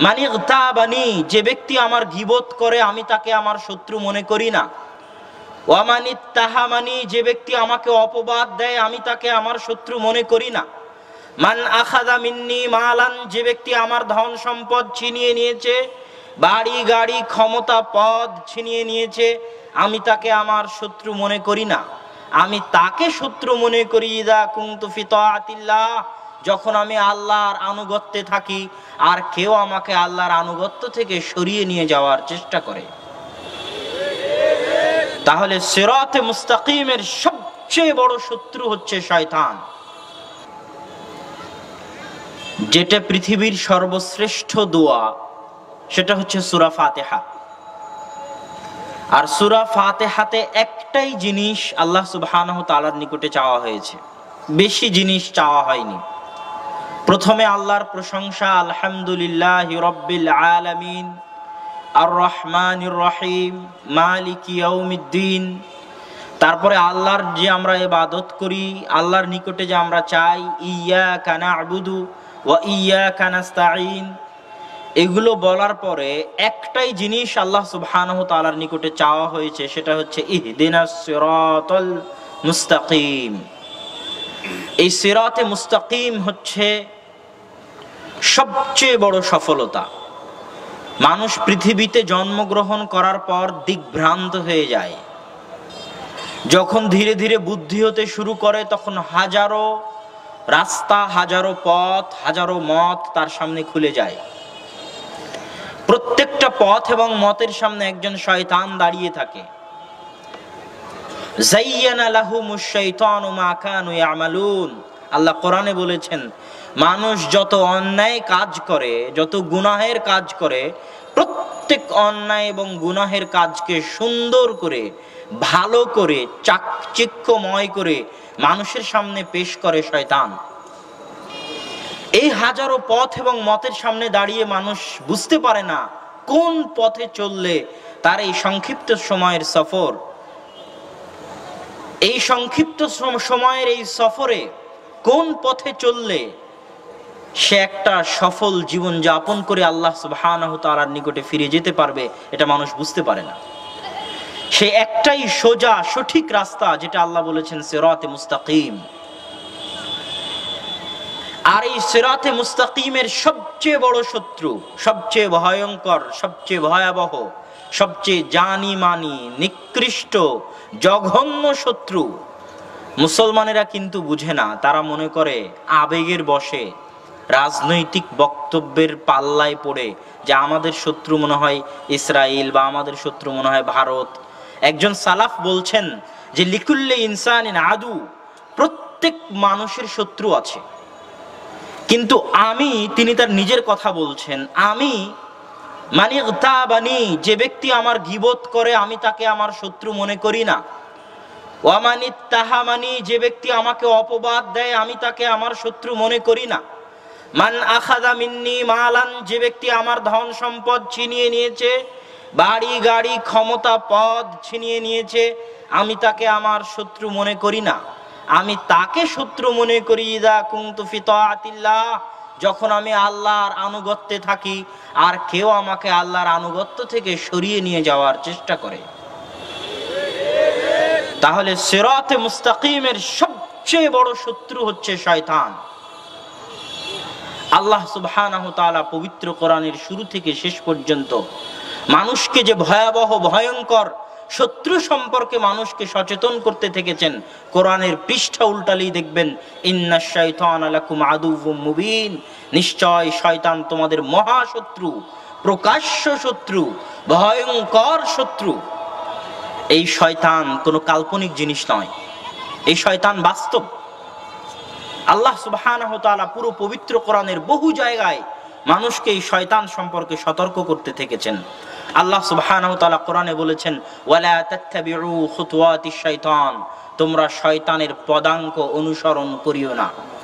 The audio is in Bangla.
মান ইগতাবানি, যে ব্যক্তি আমার গীবত করে আমি তাকে আমার শত্রু মনে করি না। ওয়া মান ইত্তাহামানি, যে ব্যক্তি আমাকে অপবাদ দেয় আমি তাকে আমার শত্রু মনে করি না। মান আখাযা মিন্নি মালান, যে ব্যক্তি আমার ধন সম্পদ ছিনিয়ে নিয়েছে, বাড়ি গাড়ি ক্ষমতা পদ ছিনিয়ে নিয়েছে, আমি তাকে আমার শত্রু মনে করি না। আমি তাকে শত্রু মনে করি ইযা কুনতু ফি তাআতিল্লাহ, যখন আমি আল্লাহর আনুগত্যে থাকি আর কেউ আমাকে আল্লাহর আনুগত্য থেকে সরিয়ে নিয়ে যাওয়ার চেষ্টা করে। তাহলে সিরাতে মুস্তাকিমের সবচেয়ে বড় শত্রু হচ্ছে শয়তান। যেটা পৃথিবীর সর্বশ্রেষ্ঠ দোয়া সেটা হচ্ছে সূরা ফাতিহা। আর সূরা ফাতিহাতে একটাই জিনিস আল্লাহ সুবহানাহু ওয়া তাআলার নিকটে চাওয়া হয়েছে, বেশি জিনিস চাওয়া হয়নি। প্রথমে আল্লাহর প্রশংসা, আলহামদুলিল্লাহি রাব্বিল আলামিন আর রহমানির রহিম মালিকি ইয়াউমিদ্দিন। তারপরে আল্লাহর যে আমরা ইবাদত করি, আল্লাহর নিকটে যে আমরা চাই, ইয়্যাকা না'বুদু ওয়া ইয়্যাকা নাস্তাঈন, এগুলো বলার পরে একটাই জিনিস আল্লাহ সুবহানাহু ওয়া তাআলার নিকটে চাওয়া হয়েছে, সেটা হচ্ছে ইহদিনাস সিরাতাল মুস্তাকিম। এই সিরাতে মুস্তাকিম হচ্ছে সবচেয়ে বড় সফলতা। মানুষ পৃথিবীতে জন্মগ্রহণ করার পর দিকভ্রান্ত হয়ে যায়। যখন ধীরে ধীরে বুদ্ধি হতে শুরু করে তখন হাজারো রাস্তা, হাজারো পথ, হাজারো মত তার সামনে খুলে যায়। প্রত্যেকটা পথ এবং মতের সামনে একজন শয়তান দাঁড়িয়ে থাকে। যায়্যানা লাহুমুশ শাইতানু মা কানু ইয়ামালুন, আল্লাহ কোরআনে বলেছেন, মানুষ যত অন্যায় কাজ করে, যত গুনাহের কাজ করে, প্রত্যেক অন্যায় এবং গুনাহের কাজকে সুন্দর করে, ভালো করে, চাকচিক্যময় করে মানুষের সামনে পেশ করে শয়তান। এই হাজারো পথ এবং মতের সামনে দাঁড়িয়ে মানুষ বুঝতে পারে না কোন পথে চললে তার এই সংক্ষিপ্ত সময়ের সফর, এই সংক্ষিপ্ত সময়ের এই সফরে কোন পথে চললে সে একটা সফল জীবন যাপন করে আল্লাহ সুবহানাহু ওয়া তাআলার নিকটে ফিরে যেতে পারবে, এটা মানুষ বুঝতে পারে না। সে একটাই সোজা সঠিক রাস্তা, যেটা আল্লাহ বলেছেন সিরাতে মুস্তাকিম। আর এই সিরাতে মুস্তাকিমের সবচেয়ে বড় শত্রু, সবচেয়ে ভয়ঙ্কর, সবচেয়ে ভয়াবহ, সবচেয়ে জানি মানি নিকৃষ্ট জঘন্য শত্রু মুসলমানেরা কিন্তু বুঝে না। তারা মনে করে আবেগের বশে, রাজনৈতিক বক্তব্যের পাল্লায় পড়ে যে আমাদের শত্রু মনে হয় ইসরায়েল বা আমাদের শত্রু মনে হয় ভারত। একজন সালাফ বলছেন যে লিকুল্লি ইনসানিন আদু, প্রত্যেক মানুষের শত্রু আছে। কিন্তু তিনি তার নিজের কথা বলছেন, আমি মান ইগতাবানি, যে ব্যক্তি আমার গীবত করে আমি তাকে আমার শত্রু মনে করি না। ওয়া মান ইত্তাহামানি, যে ব্যক্তি আমাকে অপবাদ দেয় আমি তাকে আমার শত্রু মনে করি না। মান আখাযা মিন্নি মালান, যে ব্যক্তি আমার ধন সম্পদ ছিনিয়ে নিয়েছে, বাড়ি গাড়ি ক্ষমতা পদ ছিনিয়ে নিয়েছে, আমি তাকে আমার শত্রু মনে করি না। আমি তাকে শত্রু মনে করি ইযা কুনতু ফি তাআতিল্লাহ, যখন আমি আল্লাহর আনুগত্যে থাকি আর কেউ আমাকে আল্লাহর আনুগত্য থেকে সরিয়ে নিয়ে যাওয়ার চেষ্টা করে। তাহলে সিরাতে মুস্তাকিমের সবচেয়ে বড় শত্রু হচ্ছে শয়তান। আল্লাহ সুবহানাহু ওয়া তাআলা পবিত্র কোরআনের শুরু থেকে শেষ পর্যন্ত মানুষকে যে ভয়াবহ ভয়ঙ্কর শত্রু সম্পর্কে মানুষকে সচেতন করতে থেকেছেন, কোরআনের পৃষ্ঠা উল্টালেই দেখবেন ইন্নাশ শাইতানা লাকুম আদুউম মুবিন, নিশ্চয় শয়তান তোমাদের মহাশত্রু, প্রকাশ্য শত্রু, ভয়ঙ্কর শত্রু। এই শয়তান কোনো কাল্পনিক জিনিস নয়, এই শয়তান বাস্তব। আল্লাহ সুবহানাহু ওয়া তাআলা পুরো পবিত্র কোরআনের বহু জায়গায় মানুষকে এই শয়তান সম্পর্কে সতর্ক করতে থেকেছেন। আল্লাহ সুবহানাহু ওয়া তাআলা কোরআনে বলেছেন, ওয়ালা তাত্তাবিউ খুতুওয়াতিশ শাইতান, তোমরা শয়তানের পদাঙ্ক অনুসরণ করিও না।